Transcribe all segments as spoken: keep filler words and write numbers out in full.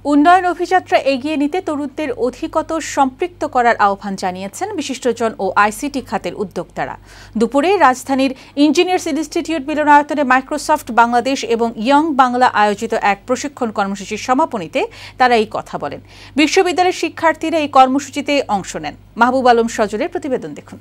উন্নয়ন অভিযাত্রা এগিয়ে নিতে তরুণদের অধিকতর সম্পৃক্ত করার আহ্বান জানিয়েছেন বিশিষ্টজন ও আইসিটি খাতের উদ্যোক্তারা। দুপুরে রাজধানীর ইঞ্জিনিয়ার্স ইনস্টিটিউট মিলনায়তনে মাইক্রোসফট বাংলাদেশ এবং ইয়ং বাংলা আয়োজিত এক প্রশিক্ষণ কর্মসূচির সমাপনীতে তারা এই কথা বলেন। বিশ্ববিদ্যালয়ের শিক্ষার্থীরা এই কর্মসূচিতে অংশ নেন। মাহবুব আলম সজলের প্রতিবেদন দেখুন।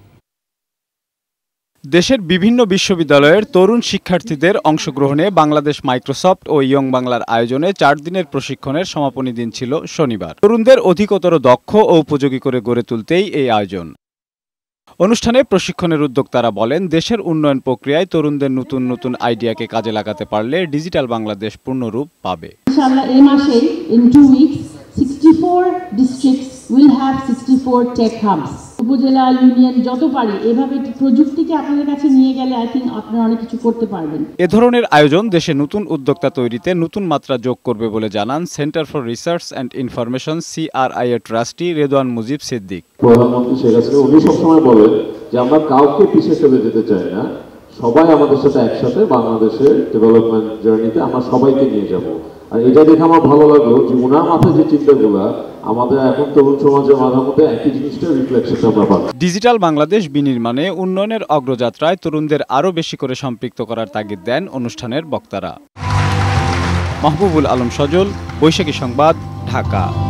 দেশের বিভিন্ন বিশ্ববিদ্যালয়ের তরুণ শিক্ষার্থীদের অংশগ্রহণে বাংলাদেশ মাইক্রোসফট ও ইয়ং বাংলার আয়োজনে চার দিনের প্রশিক্ষণের সমাপনী দিন ছিল শনিবার। তরুণদের অধিকতর দক্ষ ও উপযোগী করে গড়ে তুলতেই এই আয়োজন। অনুষ্ঠানে প্রশিক্ষণের উদ্যোক্তারা বলেন, দেশের উন্নয়ন প্রক্রিয়ায় তরুণদের নতুন নতুন আইডিয়াকে কাজে লাগাতে পারলে ডিজিটাল বাংলাদেশ পূর্ণরূপ পাবে। ইনশাআল্লাহ এই মাসে in two weeks sixty-four districts will have sixty-four tech hubs. উপজেলা ইউনিয়ন যত পারি এভাবে প্রযুক্তিকে আপনাদের কাছে নিয়ে গেলে আই থিংক আপনারা অনেক কিছু করতে পারবেন। এ ধরনের আয়োজন দেশে নতুন উদ্যোক্তা তৈরিতে নতুন মাত্রা যোগ করবে বলে জানান centre for research and information CRI এর ট্রাস্টি রেদওয়ান মুজিব সিদ্দিক। প্রধানমন্ত্রী শেখ হাসিনা উনি সবসময় বলেন যে আমরা কাউকে পিছিয়ে ফেলে যেতে চাই না, সবাই আমাদের সাথে একসাথে বাংলাদেশের ডেভেলপমেন্ট জার্নিতে আমরা সবাইকে নিয়ে যাব। আর এটা দেখে আমার ভালো লাগলো যে ওনার মাথায় যে চিন্তাগুলো আমাদের এখন তরুণ সমাজের মাঝে মধ্যে একই জিনিসটা রিফ্লেকশনটা আমরা পাচ্ছি। ডিজিটাল বাংলাদেশ বিনির্মাণে উন্নয়নের অগ্রযাত্রায় তরুণদের আরও বেশি করে সম্পৃক্ত করার তাগিদ দেন অনুষ্ঠানের বক্তারা। মাহবুবুল আলম সজল, বৈশাখী সংবাদ, ঢাকা।